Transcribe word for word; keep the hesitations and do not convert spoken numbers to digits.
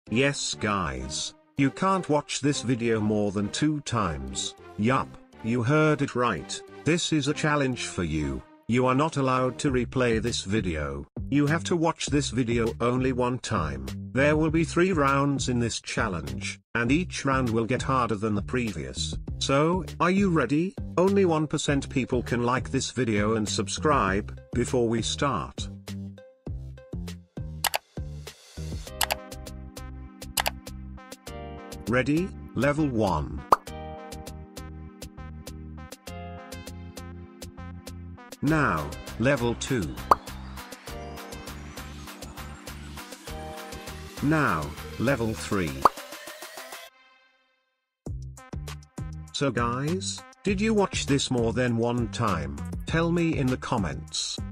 Yes guys, you can't watch this video more than two times. Yup, you heard it right, this is a challenge for you. You are not allowed to replay this video. You have to watch this video only one time. There will be three rounds in this challenge, and each round will get harder than the previous. So, are you ready? Only one percent people can like this video and subscribe, before we start. Ready? Level one. Now, level two. Now, level three. So guys, did you watch this more than one time? Tell me in the comments.